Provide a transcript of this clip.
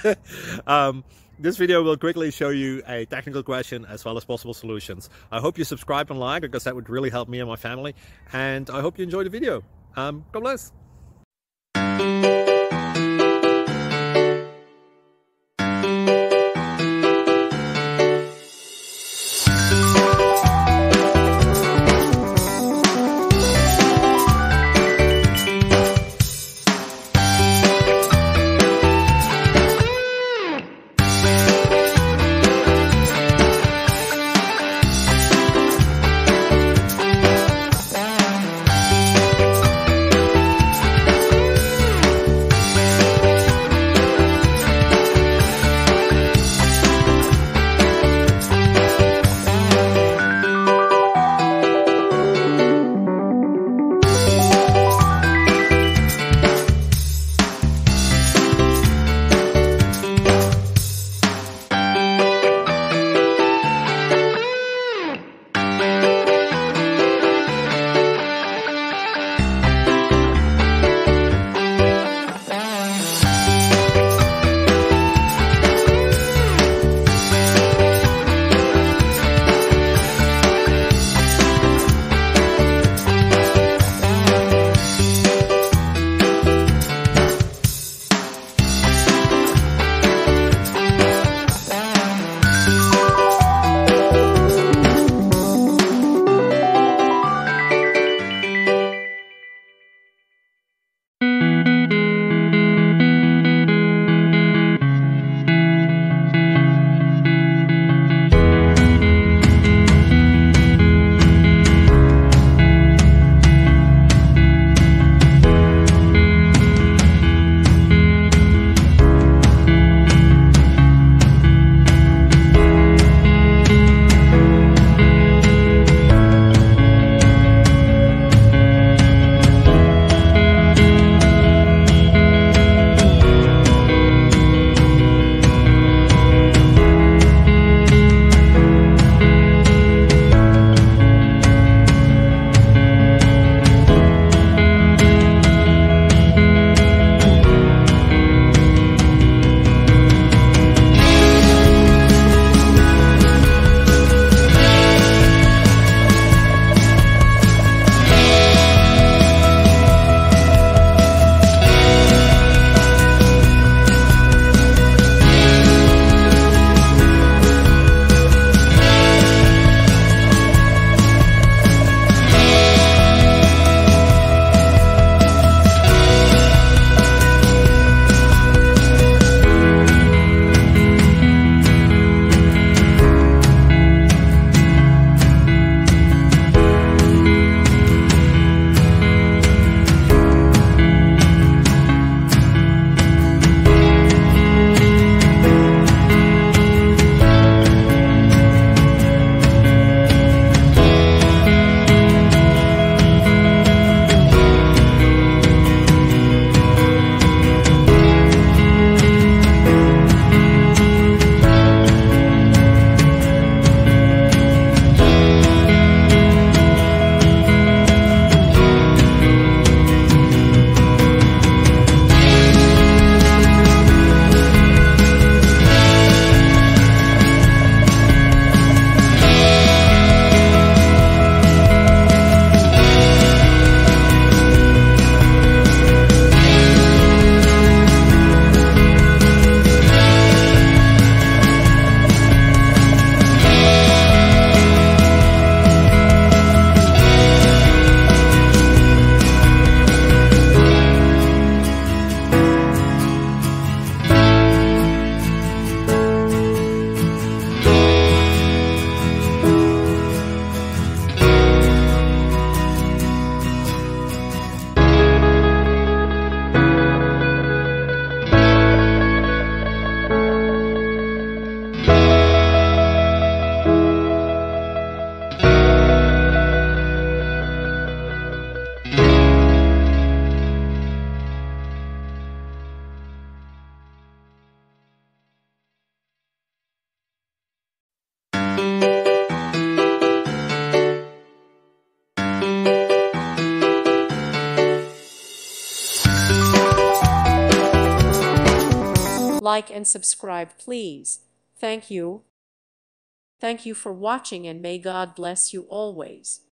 This video will quickly show you a technical question as well as possible solutions. I hope you subscribe and like, because that would really help me and my family. And I hope you enjoy the video. God bless. Like and subscribe, please. Thank you. Thank you for watching, and may God bless you always.